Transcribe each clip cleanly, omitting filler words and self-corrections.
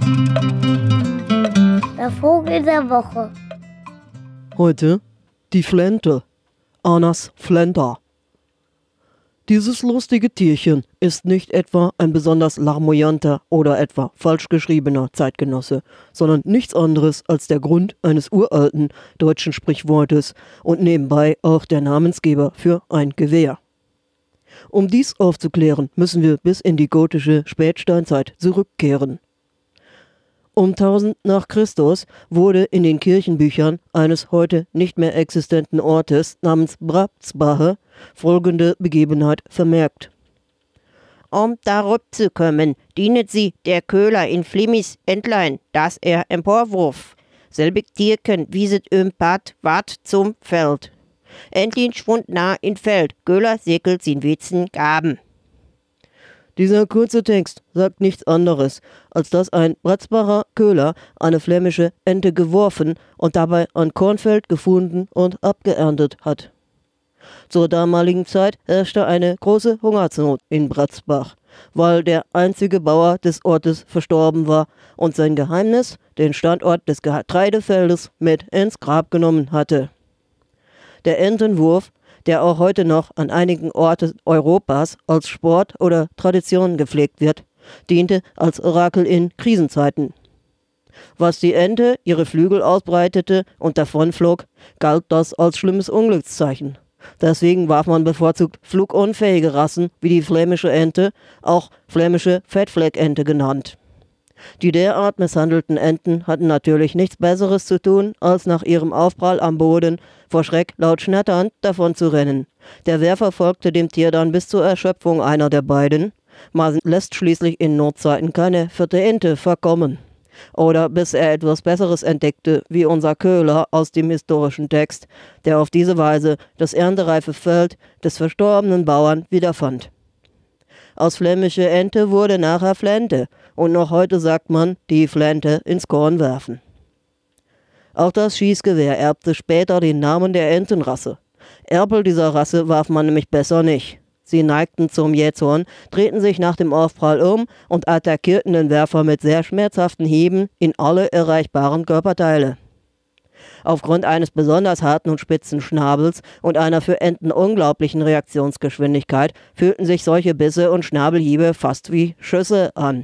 Der Vogel der Woche. Heute die Flente, Anas flenta. Dieses lustige Tierchen ist nicht etwa ein besonders larmoyanter oder etwa falsch geschriebener Zeitgenosse, sondern nichts anderes als der Grund eines uralten deutschen Sprichwortes und nebenbei auch der Namensgeber für ein Gewehr. Um dies aufzuklären, müssen wir bis in die gotische Spätsteinzeit zurückkehren. Um 1000 nach Christus wurde in den Kirchenbüchern eines heute nicht mehr existenten Ortes namens Brabtsbache folgende Begebenheit vermerkt. Darüber zu kommen, dienet sie der Köhler in Flimmis Entlein, das er emporwurf. Selbig Tierken wieset Bad ward zum Feld. Endlich schwund nah in Feld, Köhler segelt sin Witzen gaben. Dieser kurze Text sagt nichts anderes, als dass ein Bratzbacher Köhler eine flämische Ente geworfen und dabei ein Kornfeld gefunden und abgeerntet hat. Zur damaligen Zeit herrschte eine große Hungersnot in Bratzbach, weil der einzige Bauer des Ortes verstorben war und sein Geheimnis, den Standort des Getreidefeldes, mit ins Grab genommen hatte. Der Entenwurf, der auch heute noch an einigen Orten Europas als Sport oder Tradition gepflegt wird, diente als Orakel in Krisenzeiten. Was die Ente ihre Flügel ausbreitete und davonflog, galt das als schlimmes Unglückszeichen. Deswegen warf man bevorzugt flugunfähige Rassen wie die flämische Ente, auch flämische Fettfleckente genannt. Die derart misshandelten Enten hatten natürlich nichts Besseres zu tun, als nach ihrem Aufprall am Boden vor Schreck laut schnatternd davon zu rennen. Der Werfer folgte dem Tier dann bis zur Erschöpfung einer der beiden. Man lässt schließlich in Notzeiten keine vierte Ente verkommen. Oder bis er etwas Besseres entdeckte, wie unser Köhler aus dem historischen Text, der auf diese Weise das erntereife Feld des verstorbenen Bauern wiederfand. Aus flämische Ente wurde nachher Flente und noch heute sagt man, die Flente ins Korn werfen. Auch das Schießgewehr erbte später den Namen der Entenrasse. Erpel dieser Rasse warf man nämlich besser nicht. Sie neigten zum Jähzorn, drehten sich nach dem Aufprall um und attackierten den Werfer mit sehr schmerzhaften Hieben in alle erreichbaren Körperteile. Aufgrund eines besonders harten und spitzen Schnabels und einer für Enten unglaublichen Reaktionsgeschwindigkeit fühlten sich solche Bisse und Schnabelhiebe fast wie Schüsse an.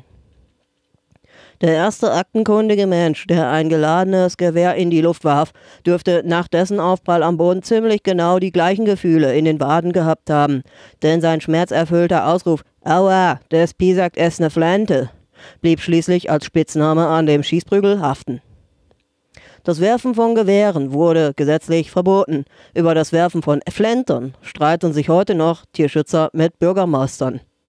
Der erste aktenkundige Mensch, der ein geladenes Gewehr in die Luft warf, dürfte nach dessen Aufprall am Boden ziemlich genau die gleichen Gefühle in den Waden gehabt haben, denn sein schmerzerfüllter Ausruf »Aua, des Pi sagt es ne Flente« blieb schließlich als Spitzname an dem Schießprügel haften. Das Werfen von Gewehren wurde gesetzlich verboten. Über das Werfen von Flentern streiten sich heute noch Tierschützer mit Bürgermeistern.